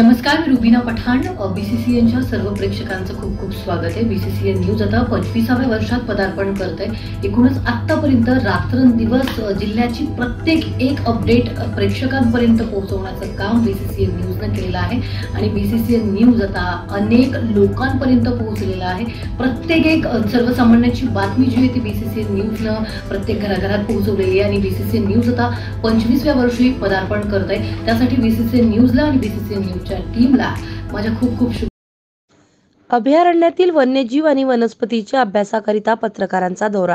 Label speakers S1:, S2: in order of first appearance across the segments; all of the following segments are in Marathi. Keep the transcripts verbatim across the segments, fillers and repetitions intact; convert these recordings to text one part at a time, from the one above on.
S1: नमस्कार, मी रुबीना पठाण. बीसीसीएनच्या सर्व प्रेक्षकांचं खूप खूप स्वागत आहे. बीसीसीएन न्यूज आता पंचवीसाव्या वर्षात पदार्पण करत आहे. एकूणच आतापर्यंत रात्रंदिवस जिल्ह्याची प्रत्येक एक अपडेट प्रेक्षकांपर्यंत पोहोचवण्याचं काम बीसीसीएन न्यूजनं केलेलं आहे आणि बीसीसीएन न्यूज आता अनेक लोकांपर्यंत पोहोचलेला आहे. प्रत्येक एक सर्वसामान्यांची बातमी जी आहे ती बीसीसीएन न्यूजनं प्रत्येक घराघरात पोहोचवलेली आहे आणि बीसीसीएन न्यूज आता पंचवीसव्या वर्षी पदार्पण करत आहे. त्यासाठी बीसीसीएन न्यूजला आणि बीसीसीएन न्यूज टीमला माझ्या खूप खूप शुभेच्छा.
S2: अभयारण्यातील वन्यजीव आणि वनस्पतीच्या अभ्यासाकरिता पत्रकारांचा दौरा.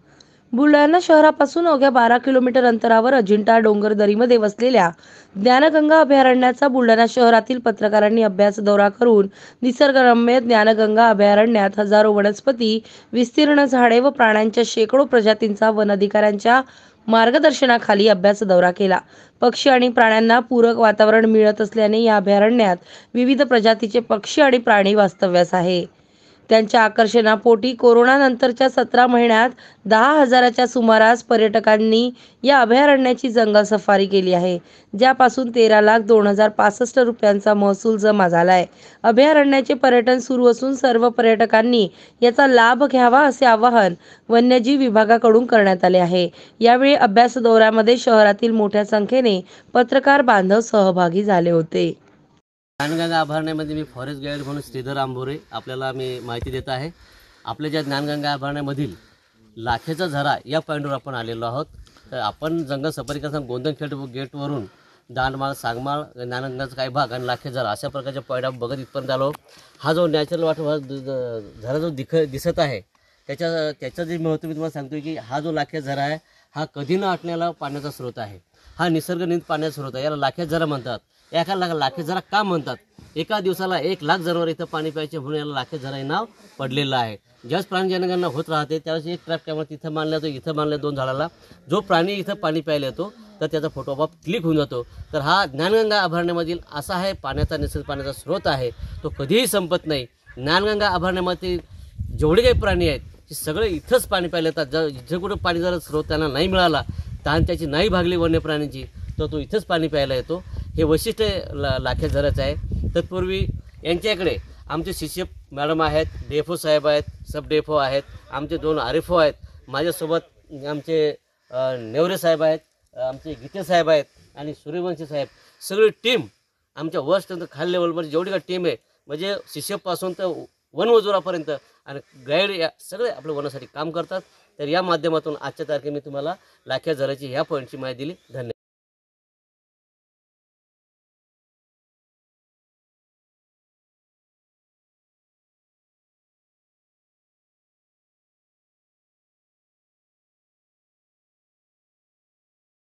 S2: बुलढाणा शहरापासून अवघ्या बारा किलोमीटर अंतरावर अजिंठा डोंगरदरीमध्ये वसलेल्या ज्ञानगंगा अभयारण्याचा बुलढाणा शहरातील पत्रकारांनी अभ्यास दौरा करून निसर्गरम्य ज्ञानगंगा अभयारण्यात हजारो वनस्पती, विस्तीर्ण झाडे व प्राण्यांच्या शेकडो प्रजातींचा वन अधिकाऱ्यांच्या मार्गदर्शनाखाली अभ्यास दौरा केला. पक्षी आणि प्राण्यांना पूरक वातावरण मिळत असल्याने या अभयारण्यात विविध प्रजातीचे पक्षी आणि प्राणी वास्तव्यास आहे. त्यांच्या आकर्षणापोटी कोरोना नंतरच्या सतरा महिन्यात दहा हजाराच्या सुमारास पर्यटकांनी या अभयारण्याची जंगल सफारी केली आहे, ज्यापासून तेरा लाख दोन हजार पासष्ट रुपयांचा महसूल जमा झालाय. अभयारण्याचे पर्यटन सुरू असून सर्व पर्यटकांनी याचा लाभ घ्यावा असे आवाहन वन्यजीव विभागाकडून करण्यात आले आहे. यावेळी अभ्यास दौऱ्यामध्ये शहरातील मोठ्या संख्येने पत्रकार बांधव सहभागी झाले होते.
S3: ज्ञानगंगा अभयारण्यामध्ये मी फॉरेस्ट गाईड म्हणून श्रीधर आंबोरे आपल्याला मी माहिती देत आहे. आपल्या ज्या ज्ञानगंगा अभयारण्यामधील लाखेचा झरा या पॉईंटवर आपण आलेलो आहोत. तर आपण जंगल सफारी करताना गोंदनखेड गेटवरून दांडमाळ, सांगमाळ, ज्ञानगंगाचा काही भाग आणि लाखे झरा अशा प्रकारच्या पॉईंट आपण बघत इथपर्यंत आलो. हा जो नॅचरल वॉटर झरा जो दिख दिसत आहे त्याच्या त्याचं जे महत्त्व मी तुम्हाला सांगतो की हा जो लाखे झरा आहे हा कधी न आटण्याला पाण्याचा स्रोत आहे. हा निसर्गनित पाण्याचा स्रोत आहे. याला लाखे झरा म्हणतात. एका लाख लाखे झरा का म्हणतात? एका दिवसाला एक लाख जनावर इथं पाणी प्यायचे म्हणून याला लाखे झरा हे नाव पडलेलं आहे. ज्यावेळेस प्राणी जनगणना होत राहते त्यावेळेस एक ट्रॅप कॅमेरा तिथं मानला जातो, इथं मानला दोन झाडाला. जो प्राणी इथं पाणी प्यायला येतो तर त्याचा फोटो आपोआप क्लिक होऊन जातो. तर हा ज्ञानगंगा अभयारण्यामधील असा आहे पाण्याचा निसर्ग पाण्याचा स्रोत आहे, तो कधीही संपत नाही. ज्ञानगंगा अभयारण्यामध्ये जेवढे काही प्राणी आहेत ते सगळे इथंच पाणी प्यायला येतात. जर जिथं कुठं पाणी जर स्रोत त्यांना नाही मिळाला, तहान त्याची नाही भागली वन्य प्राण्यांची, तर तो इथंच पाणी प्यायला येतो. हे वैशिष्ट्य ला लाखे झराचं आहे. तत्पूर्वी यांच्याकडे आमचे शिष्य मॅडम आहेत, डेफो साहेब आहेत, सब डेफो आहेत, आमचे दोन आरिफो आहेत, माझ्यासोबत आमचे नेवरे साहेब आहेत, आमचे गीते साहेब आहेत आणि सूर्यवंशी साहेब. सगळी टीम आमच्या वर्स्ट खाली लेवलमध्ये जेवढी का टीम आहे म्हणजे शिष्यपासून तर वनमजुरापर्यंत आणि गाईड या सगळे आपल्या वनासाठी काम करतात. तर या माध्यमातून आजच्या तारखेला मी तुम्हाला लाखे झराची ह्या पॉईंटची माहिती दिली. धन्यवाद.